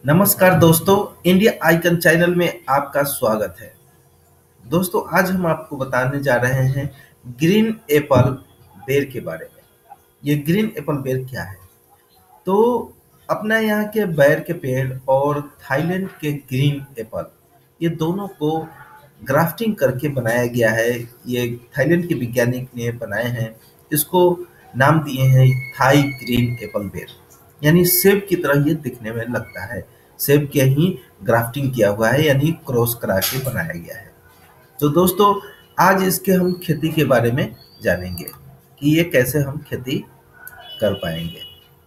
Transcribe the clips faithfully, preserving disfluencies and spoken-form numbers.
नमस्कार दोस्तों, India icon channel में आपका स्वागत है। दोस्तों, आज हम आपको बताने जा रहे हैं ग्रीन एप्पल बेर के बारे में। ये ग्रीन एप्पल बेर क्या है? तो अपना यहाँ के बेर के पेड़ और थाईलैंड के ग्रीन एप्पल, ये दोनों को ग्राफ्टिंग करके बनाया गया है। ये थाईलैंड के वैज्ञानिक ने बनाए हैं। इसको नाम दिए हैं थाई ग्रीन एप्पल बेर। यानी सेब की तरह ये दिखने में लगता है। सेब के ही ग्राफ्टिंग किया हुआ है, यानी क्रॉस करा के बनाया गया है। तो दोस्तों, आज इसके हम खेती के बारे में जानेंगे कि ये कैसे हम खेती कर पाएंगे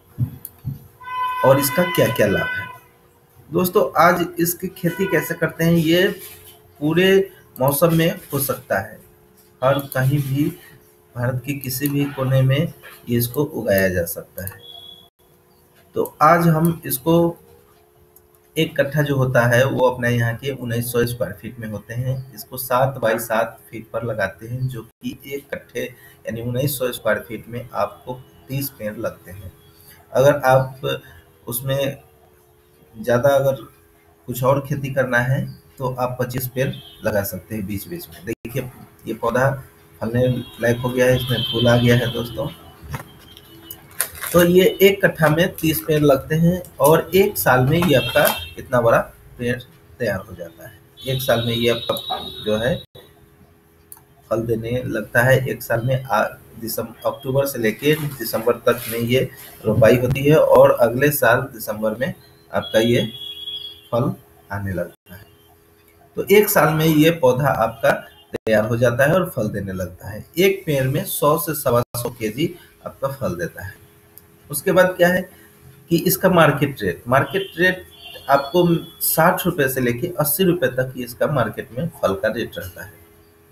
और इसका क्या क्या लाभ है। दोस्तों, आज इसकी खेती कैसे करते हैं, ये पूरे मौसम में हो सकता है। हर कहीं भी भारत के किसी भी कोने में ये इसको उगाया जा सकता है। तो आज हम इसको एक कट्ठा जो होता है वो अपने यहाँ के उन्नीस सौ स्क्वायर फीट में होते हैं। इसको सात बाई सात फीट पर लगाते हैं, जो कि एक कट्ठे यानी उन्नीस सौ स्क्वायर फीट में आपको तीस पेड़ लगते हैं। अगर आप उसमें ज़्यादा अगर कुछ और खेती करना है तो आप पच्चीस पेड़ लगा सकते हैं बीच बीच में। देखिए, ये पौधा फलने लायक हो गया है, इसमें फूल आ गया है दोस्तों। तो ये एक कट्ठा में तीस पेड़ लगते हैं और एक साल में ये आपका इतना बड़ा पेड़ तैयार हो जाता है। एक साल में ये आपका जो है फल देने लगता है। एक साल में दिसंबर अक्टूबर से लेके दिसंबर तक में ये रोपाई होती है और अगले साल दिसंबर में आपका ये फल आने लगता है। तो एक साल में ये पौधा आपका तैयार हो जाता है और फल देने लगता है। एक पेड़ में सौ से सवा सौ के जी आपका फल देता है। उसके बाद क्या है कि इसका मार्केट रेट मार्केट रेट आपको साठ रुपए से लेके अस्सी रुपए तक ही इसका मार्केट में फल का रेट रहता है।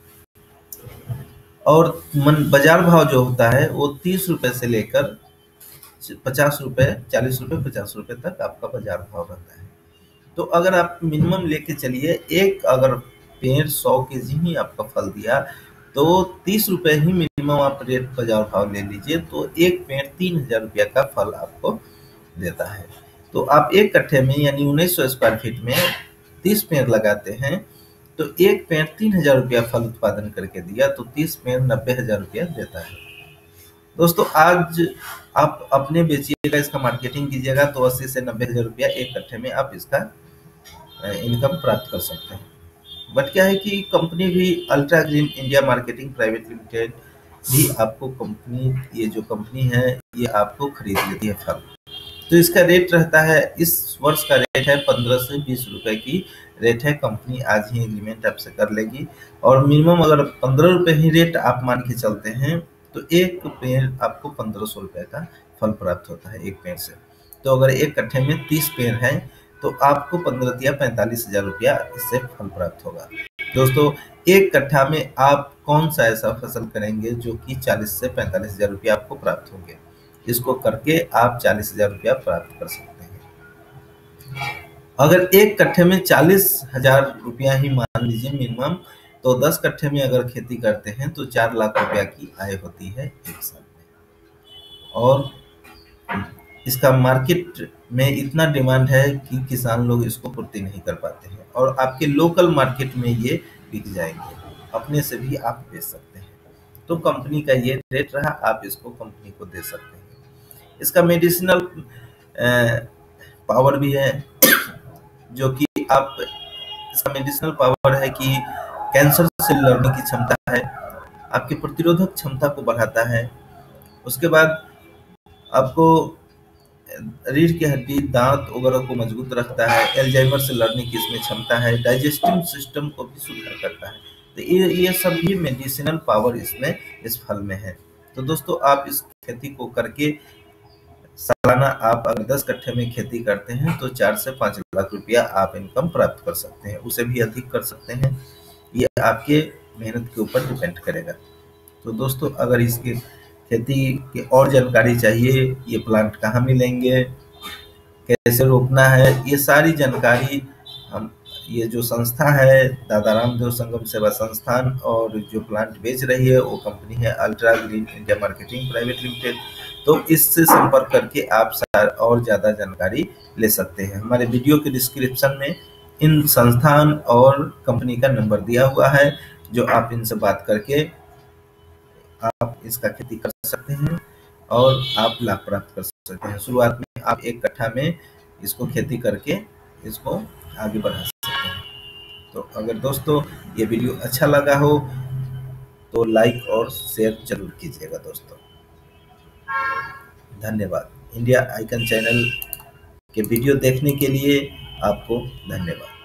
और मन बाजार भाव जो होता है वो तीस रुपए से लेकर पचास रुपए चालीस रुपए पचास रुपए तक आपका बाजार भाव रहता है। तो अगर आप मिनिमम लेके चलिए, एक अगर पेड़ सौ के जी ही आपका फल दिया तो तीस रुपए ही मिनिमम आप रेट बाजार भाव ले लीजिए, तो एक पेड़ तीन हजार रुपया का फल आपको देता है। तो आप एक कट्ठे में यानी उन्नीस सौ स्क्वायर फीट में तीस पेड़ लगाते हैं तो एक पेड़ तीन हजार रुपया फल उत्पादन करके दिया, तो तीस पेड़ नब्बे हजार रुपया देता है। दोस्तों, आज आप अपने बेचिएगा, इसका मार्केटिंग कीजिएगा तो अस्सी से नब्बे हजार रुपया एक कट्ठे में आप इसका इनकम प्राप्त कर सकते हैं। बट क्या है कि कंपनी भी ultra green India marketing private limited भी आपको कंपनी ये जो कंपनी है ये आपको खरीद लेती है फल। तो इसका रेट रहता है, इस वर्ष का रेट है पंद्रह से बीस रुपए की रेट है। कंपनी आज ही एग्रीमेंट आपसे कर लेगी और मिनिमम अगर पंद्रह रुपए ही रेट आप मान के चलते हैं तो एक पेड़ आपको पंद्रह सौ रुपए का फल प्राप्त होता है एक पेड़ से। तो अगर एक कट्ठे में तीस पेड़ हैं तो आपको पंद्रह या पैंतालीस हजार रुपया इससे फल प्राप्त होगा। दोस्तों, एक कट्ठा में आप कौन सा ऐसा फसल करेंगे जो कि चालीस से पैंतालीस हजार रुपया आपको प्राप्त होंगे? इसको करके आप चालीस हजार रुपया प्राप्त कर सकते हैं। अगर एक कट्ठे में चालीस हजार रुपया ही मान लीजिए मिनिमम, तो दस कट्ठे में अगर खेती करते हैं तो चार लाख रुपया की आय होती है एक साल में। और इसका मार्केट में इतना डिमांड है कि किसान लोग इसको पूर्ति नहीं कर पाते हैं और आपके लोकल मार्केट में ये बिक जाएंगे, अपने से भी आप बेच सकते हैं। तो कंपनी का ये रेट रहा, आप इसको कंपनी को दे सकते हैं। इसका मेडिसिनल पावर भी है, जो कि आप इसका मेडिसिनल पावर है कि कैंसर से लड़ने की क्षमता है, आपकी प्रतिरोधक क्षमता को बढ़ाता है। उसके बाद आपको रीढ़ की हड्डी, दांत वगैरह को मजबूत रखता है। एल्जाइमर से लड़ने की इसमें क्षमता है। डाइजेस्टिव सिस्टम को भी सुधार करता है। तो ये ये सब भी मेडिसिनल पावर इसमें इस फल में है। तो दोस्तों, आप इस खेती को करके सालाना आप अगर दस कट्ठे में खेती करते हैं तो चार से पाँच लाख रुपया आप इनकम प्राप्त कर सकते हैं। उसे भी अधिक कर सकते हैं, ये आपके मेहनत के ऊपर डिपेंड करेगा। तो दोस्तों, अगर इसकी खेती की और जानकारी चाहिए, ये प्लांट कहाँ मिलेंगे, कैसे रोपना है, ये सारी जानकारी हम ये जो संस्था है दादा रामदेव संगम सेवा संस्थान और जो प्लांट बेच रही है वो कंपनी है ultra green India marketing private limited. तो इससे संपर्क करके आप और ज़्यादा जानकारी ले सकते हैं। हमारे वीडियो के डिस्क्रिप्शन में इन संस्थान और कंपनी का नंबर दिया हुआ है, जो आप इनसे बात करके आप इसका खेती कर सकते हैं और आप लाभ प्राप्त कर सकते हैं। शुरुआत में आप एक कट्ठा में इसको खेती करके इसको आगे बढ़ा सकते हैं। तो अगर दोस्तों ये वीडियो अच्छा लगा हो तो लाइक और शेयर जरूर कीजिएगा दोस्तों। धन्यवाद। इंडिया आइकन चैनल के वीडियो देखने के लिए आपको धन्यवाद।